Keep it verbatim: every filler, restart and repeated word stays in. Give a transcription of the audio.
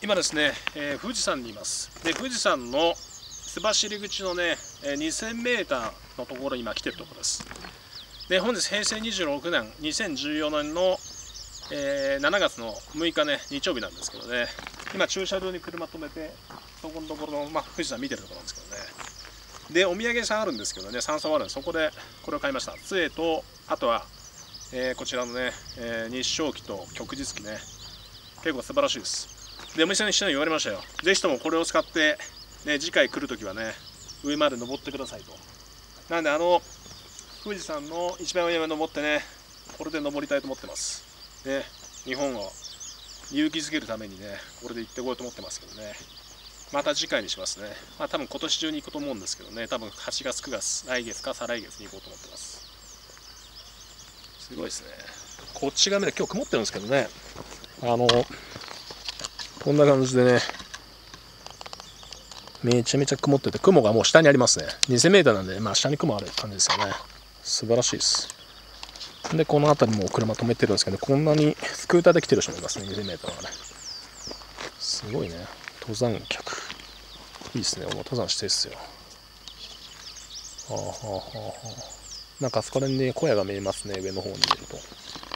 今ですね、えー、富士山にいます。で、富士山の須走口のね、にせんメーターのところに今来てるところです。で、本日平成にじゅうろくねん、にせんじゅうよねんの、えー、しちがつのむいかね、日曜日なんですけどね、今駐車場に車止めて、そこのところの、まあ、富士山見てるところなんですけどね。で、お土産屋さんあるんですけどね、山荘あるんで、そこでこれを買いました。杖と、あとは、えー、こちらのね、えー、日照旗と旭日旗ね、結構素晴らしいです。で、お店の人に言われましたよ。ぜひともこれを使って、ね、次回来るときはね、上まで登ってくださいと。なんで、あの、富士山の一番上まで登ってね、これで登りたいと思ってます。ね、日本を勇気づけるためにね、これで行ってこようと思ってますけどね。また次回にしますね。まあ多分今年中に行くと思うんですけどね、多分はちがつ、くがつ、来月か再来月に行こうと思ってます。すごいですね。こっち側で今日曇ってるんですけどね、あの、こんな感じでね、めちゃめちゃ曇ってて、雲がもう下にありますね。にせんメーターなんで、まあ下に雲ある感じですよね。素晴らしいです。で、この辺りも車止めてるんですけど、こんなにスクーターで来てる人もいますね、にせんメーターはね。すごいね。登山客。いいですね。もう登山してるっすよ。はあはあはあはあ。なんかあそこら辺に小屋が見えますね、上の方に見ると。